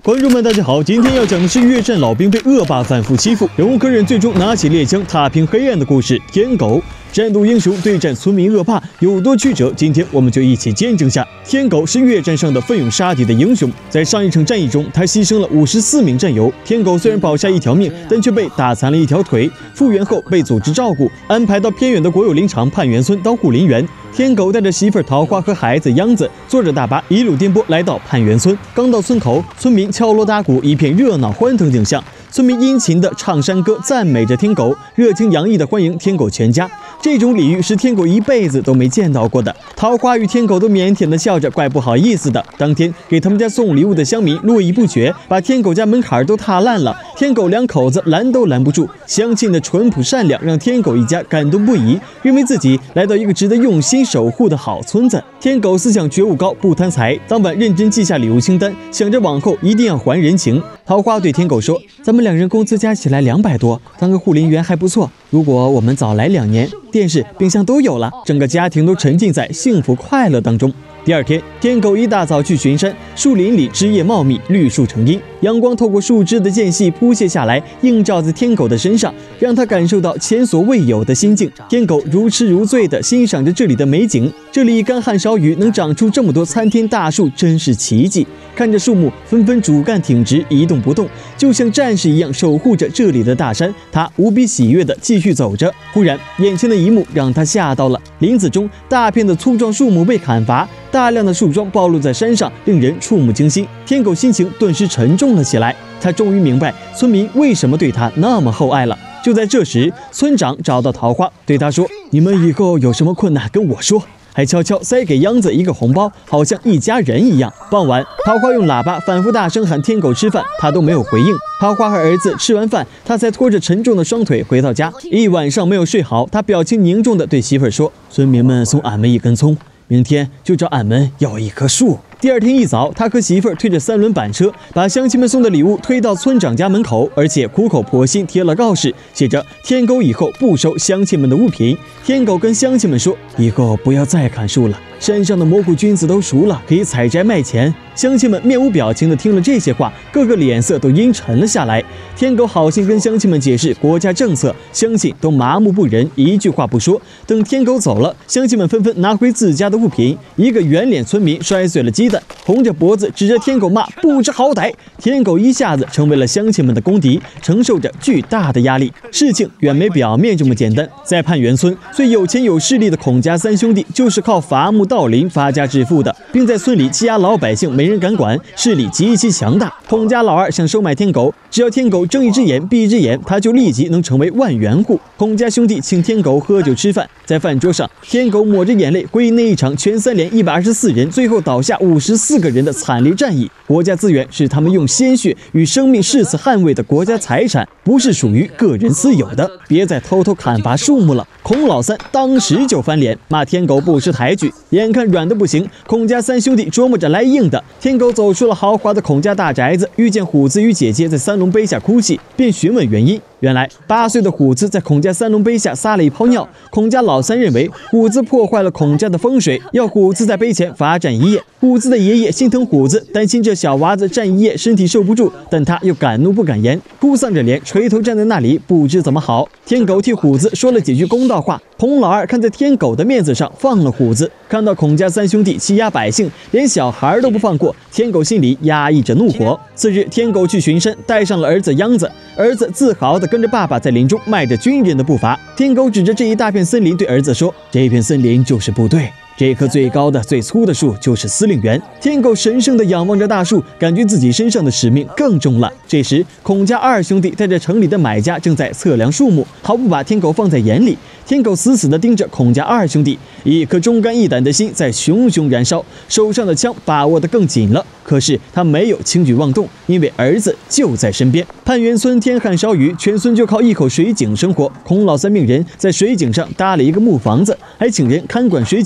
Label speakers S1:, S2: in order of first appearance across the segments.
S1: 观众们，大家好，今天要讲的是越战老兵被恶霸反复欺负，忍无可忍，最终拿起猎枪踏平黑暗的故事。天狗战斗英雄对战村民恶霸有多曲折？今天我们就一起见证下。天狗是越战上的奋勇杀敌的英雄，在上一场战役中，他牺牲了54名战友。天狗虽然保下一条命，但却被打残了一条腿。复原后被组织照顾，安排到偏远的国有林场盼元村当护林员。天狗带着媳妇儿桃花和孩子秧子，坐着大巴一路颠簸来到盼元村。刚到村口，村民敲锣打鼓，一片热闹欢腾景象。村民殷勤地唱山歌，赞美着天狗，热情洋溢地欢迎天狗全家。这种礼遇是天狗一辈子都没见到过的。桃花与天狗都腼腆地笑着，怪不好意思的。当天给他们家送礼物的乡民络绎不绝，把天狗家门槛都踏烂了。天狗两口子拦都拦不住，乡亲的淳朴善良让天狗一家感动不已，认为自己来到一个值得用心守护的好村子。天狗思想觉悟高，不贪财，当晚认真记下礼物清单，想着往后一定要还人情。桃花对天狗说：“咱们两人工资加起来200多，当个护林员还不错。如果我们早来2年，电视、冰箱都有了，整个家庭都沉浸在幸福快乐当中。”第二天，天狗一大早去巡山，树林里枝叶茂密，绿树成荫，阳光透过树枝的间隙铺泻下来，映照在天狗的身上，让他感受到前所未有的心境。天狗如痴如醉地欣赏着这里的美景，这里干旱少雨，能长出这么多参天大树，真是奇迹。看着树木纷纷主干挺直，一动不动，就像战士一样守护着这里的大山。他无比喜悦地继续走着，忽然眼前的一幕让他吓到了。林子中大片的粗壮树木被砍伐，大量的树桩暴露在山上，令人触目惊心。天狗心情顿时沉重了起来，他终于明白村民为什么对他那么厚爱了。就在这时，村长找到桃花，对他说：“你们以后有什么困难跟我说。”还悄悄塞给秧子一个红包，好像一家人一样。傍晚，桃花用喇叭反复大声喊天狗吃饭，他都没有回应。桃花和儿子吃完饭，他才拖着沉重的双腿回到家。一晚上没有睡好，他表情凝重地对媳妇儿说：“村民们送俺们1根葱，明天就找俺们要1棵树。”第二天一早，他和媳妇儿推着3轮板车，把乡亲们送的礼物推到村长家门口，而且苦口婆心贴了告示，写着“天狗以后不收乡亲们的物品”。天狗跟乡亲们说：“以后不要再砍树了，山上的蘑菇菌子都熟了，可以采摘卖钱。”乡亲们面无表情地听了这些话，个个脸色都阴沉了下来。天狗好心跟乡亲们解释国家政策，乡亲都麻木不仁，一句话不说。等天狗走了，乡亲们纷纷拿回自家的物品。一个圆脸村民摔碎了鸡蛋，红着脖子指着天狗骂：“不知好歹！”天狗一下子成为了乡亲们的公敌，承受着巨大的压力。事情远没表面这么简单。在盼元村，最有钱有势力的孔家3兄弟就是靠伐木盗林发家致富的，并在村里欺压老百姓，没人敢管，势力极其强大。孔家老二想收买天狗，只要天狗睁一只眼闭一只眼，他就立即能成为万元户。孔家兄弟请天狗喝酒吃饭，在饭桌上，天狗抹着眼泪回忆那一场全3连124人，最后倒下54个人的惨烈战役。国家资源是他们用鲜血与生命誓死捍卫的国家财产，不是属于个人私有的。别再偷偷砍伐树木了。孔老三当时就翻脸，骂天狗不识抬举。眼看软的不行，孔家3兄弟琢磨着来硬的。天狗走出了豪华的孔家大宅子，遇见虎子与姐姐在3龙杯下哭泣，便询问原因。原来8岁的虎子在孔家3龙杯下撒了一泡尿，孔家老三认为虎子破坏了孔家的风水，要虎子在杯前罚站1夜。虎子的爷爷心疼虎子，担心这小娃子站1夜身体受不住，但他又敢怒不敢言，哭丧着脸垂头站在那里，不知怎么好。天狗替虎子说了几句公道话，孔老二看在天狗的面子上放了虎子。看到孔家3兄弟欺压百姓，连小孩都不放过，天狗心里压抑着怒火。次日，天狗去巡山，带上了儿子秧子，儿子自豪地跟着爸爸在林中迈着军人的步伐。天狗指着这一大片森林对儿子说：“这片森林就是部队。”这棵最高的、最粗的树就是司令员。天狗神圣地仰望着大树，感觉自己身上的使命更重了。这时，孔家2兄弟带着城里的买家正在测量树木，毫不把天狗放在眼里。天狗死死地盯着孔家2兄弟，一颗忠肝义胆的心在熊熊燃烧，手上的枪把握得更紧了。可是他没有轻举妄动，因为儿子就在身边。盼元村天旱少雨，全村就靠一口水井生活。孔老三命人在水井上搭了一个木房子，还请人看管水井。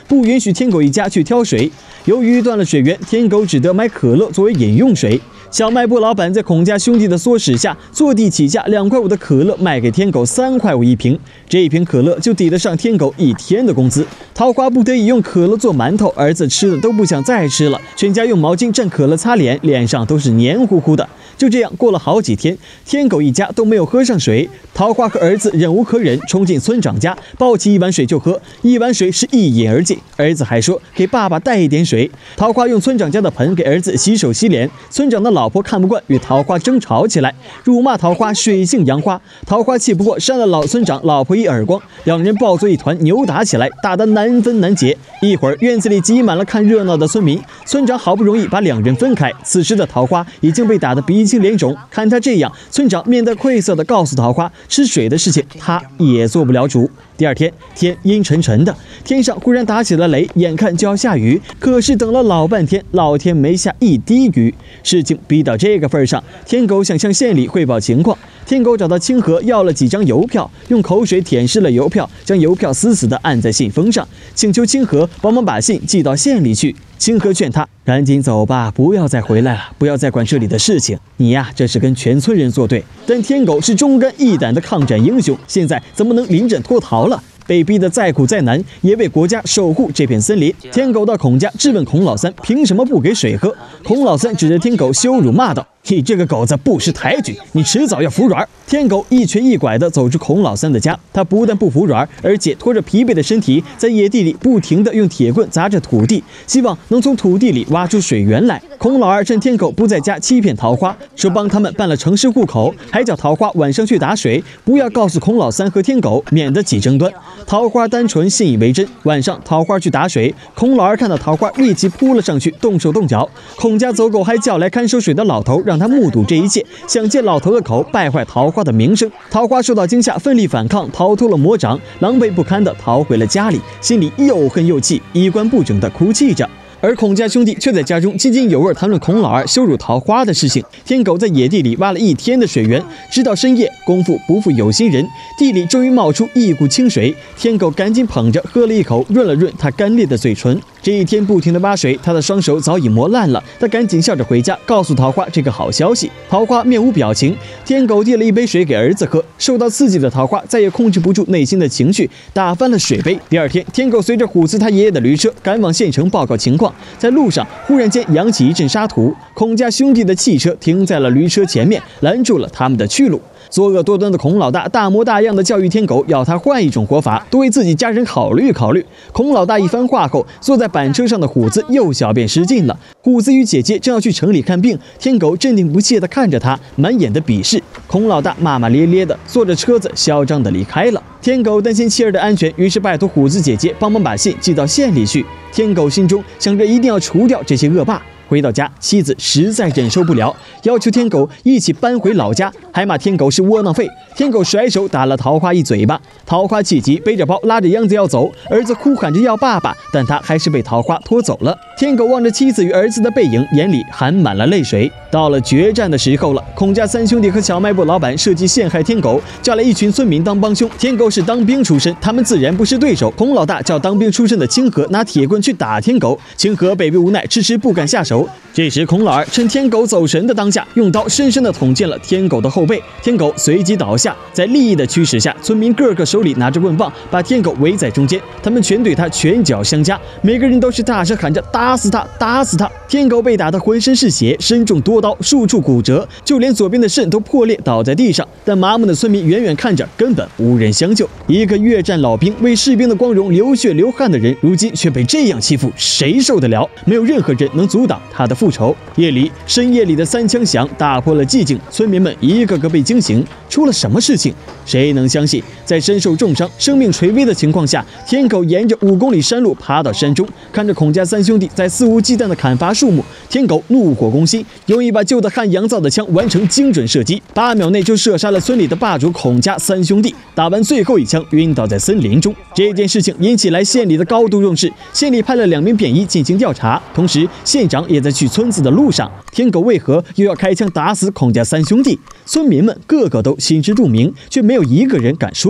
S1: 不允许天狗一家去挑水。由于断了水源，天狗只得买可乐作为饮用水。小卖部老板在孔家兄弟的唆使下，坐地起价2块5的可乐卖给天狗3块5一瓶，这一瓶可乐就抵得上天狗1天的工资。桃花不得已用可乐做馒头，儿子吃的都不想再吃了，全家用毛巾蘸可乐擦脸，脸上都是黏糊糊的。就这样过了好几天，天狗一家都没有喝上水。桃花和儿子忍无可忍，冲进村长家，抱起1碗水就喝，1碗水是一饮而尽。儿子还说给爸爸带一点水。桃花用村长家的盆给儿子洗手洗脸，村长的老婆看不惯，与桃花争吵起来，辱骂桃花水性杨花。桃花气不过，扇了老村长老婆一耳光，两人抱作一团，扭打起来，打得难分难解。一会儿，院子里挤满了看热闹的村民，村长好不容易把两人分开。此时的桃花已经被打得鼻青脸肿，看他这样，村长面带愧色地告诉桃花，吃水的事情他也做不了主。第二天，天阴沉沉的，天上忽然打起了雷，眼看就要下雨，可是等了老半天，老天没下一滴雨。事情逼到这个份上，天狗想向县里汇报情况。天狗找到清河要了几张邮票，用口水舔湿了邮票，将邮票死死地按在信封上，请求清河帮忙把信寄到县里去。清河劝他赶紧走吧，不要再回来了，不要再管这里的事情。你呀，这是跟全村人作对。但天狗是忠肝义胆的抗战英雄，现在怎么能临阵脱逃了？被逼得再苦再难，也为国家守护这片森林。天狗到孔家质问孔老三凭什么不给水喝。孔老三指着天狗羞辱骂道：“你这个狗子不识抬举，你迟早要服软。”天狗一瘸一拐地走出孔老三的家，他不但不服软，而且拖着疲惫的身体在野地里不停地用铁棍砸着土地，希望能从土地里挖出水源来。孔老二趁天狗不在家欺骗桃花，说帮他们办了城市户口，还叫桃花晚上去打水，不要告诉孔老三和天狗，免得起争端。桃花单纯信以为真，晚上桃花去打水，孔老二看到桃花立即扑了上去，动手动脚。孔家走狗还叫来看守水的老头，让他目睹这一切，想借老头的口败坏桃花的名声。桃花受到惊吓，奋力反抗，逃脱了魔掌，狼狈不堪地逃回了家里，心里又恨又气，衣冠不整地哭泣着。而孔家兄弟却在家中津津有味谈论孔老二羞辱桃花的事情。天狗在野地里挖了1天的水源，直到深夜，功夫不负有心人，地里终于冒出一股清水。天狗赶紧捧着喝了一口，润了润他干裂的嘴唇。这一天不停地挖水，他的双手早已磨烂了。他赶紧笑着回家，告诉桃花这个好消息。桃花面无表情。天狗递了一杯水给儿子喝，受到刺激的桃花再也控制不住内心的情绪，打翻了水杯。第二天，天狗随着虎子他爷爷的驴车赶往县城报告情况。在路上，忽然间扬起一阵沙土，孔家兄弟的汽车停在了驴车前面，拦住了他们的去路。作恶多端的孔老大大模大样的教育天狗，要他换一种活法，多为自己家人考虑考虑。孔老大一番话后，坐在板车上的虎子又小便失禁了。虎子与姐姐正要去城里看病，天狗镇定不懈地看着他，满眼的鄙视。孔老大骂骂咧咧的坐着车子嚣张地离开了。天狗担心妻儿的安全，于是拜托虎子姐姐帮忙把信寄到县里去。天狗心中想着一定要除掉这些恶霸。回到家，妻子实在忍受不了，要求天狗一起搬回老家，还骂天狗是窝囊废。天狗甩手打了桃花一嘴巴，桃花气急，背着包拉着秧子要走，儿子哭喊着要爸爸，但他还是被桃花拖走了。天狗望着妻子与儿子的背影，眼里含满了泪水。到了决战的时候了，孔家3兄弟和小卖部老板设计陷害天狗，叫来一群村民当帮凶。天狗是当兵出身，他们自然不是对手。孔老大叫当兵出身的清河拿铁棍去打天狗，清河被逼无奈，迟迟不敢下手。这时孔老二趁天狗走神的当下，用刀深深地捅进了天狗的后背，天狗随即倒下。在利益的驱使下，村民个个手里拿着棍棒，把天狗围在中间，他们全对他拳脚相加，每个人都是大声喊着打死他，打死他。天狗被打得浑身是血，身中多刀，数处骨折，就连左边的肾都破裂倒在地上。但麻木的村民远远看着，根本无人相救。一个越战老兵，为士兵的光荣流血流汗的人，如今却被这样欺负，谁受得了？没有任何人能阻挡他的复仇。夜里，深夜里的3枪响打破了寂静，村民们一个个被惊醒。出了什么事情？谁能相信，在身受重伤、生命垂危的情况下，天狗沿着5公里山路爬到山中，看着孔家3兄弟在肆无忌惮地砍伐树木，天狗怒火攻心，用一把旧的汉阳造的枪完成精准射击，8秒内就射杀了村里的霸主孔家3兄弟。打完最后一枪，晕倒在森林中。这件事情引起来县里的高度重视，县里派了2名便衣进行调查，同时县长也在去村子的路上。天狗为何又要开枪打死孔家3兄弟？村民们个个都心知肚明，却没有一个人敢说出来。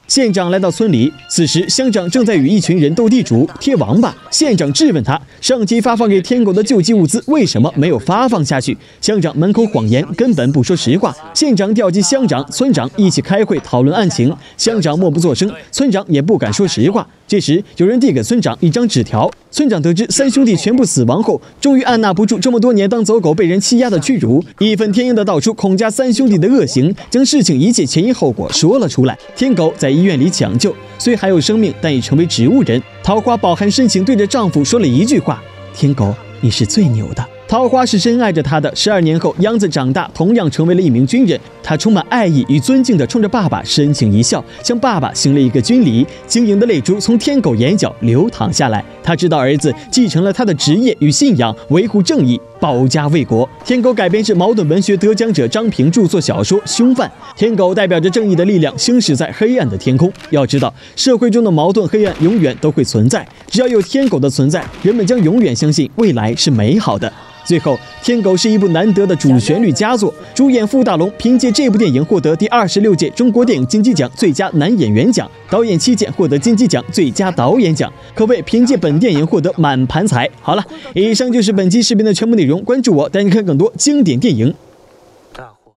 S1: 县长来到村里，此时乡长正在与一群人斗地主贴王八。县长质问他，上级发放给天狗的救济物资为什么没有发放下去？乡长满口谎言，根本不说实话。县长调集乡长、村长一起开会讨论案情，乡长默不作声，村长也不敢说实话。这时，有人递给村长一张纸条。村长得知三兄弟全部死亡后，终于按捺不住这么多年当走狗被人欺压的屈辱，义愤填膺地道出孔家三兄弟的恶行，将事情一切前因后果说了出来。天狗在医院里抢救，虽还有生命，但已成为植物人。桃花饱含深情，对着丈夫说了一句话：“天狗，你是最牛的。”桃花是深爱着他的。12年后，央子长大，同样成为了一名军人。他充满爱意与尊敬地冲着爸爸深情一笑，向爸爸行了一个军礼。晶莹的泪珠从天狗眼角流淌下来。他知道儿子继承了他的职业与信仰，维护正义，保家卫国。天狗改编是矛盾文学得奖者张平著作小说《凶犯》。天狗代表着正义的力量，行驶在黑暗的天空。要知道，社会中的矛盾、黑暗永远都会存在。只要有天狗的存在，人们将永远相信未来是美好的。最后，《天狗》是一部难得的主旋律佳作，主演傅大龙凭借这部电影获得第26届中国电影金鸡奖最佳男演员奖，导演戚健获得金鸡奖最佳导演奖，可谓凭借本电影获得满盘彩。好了，以上就是本期视频的全部内容，关注我，带你看更多经典电影。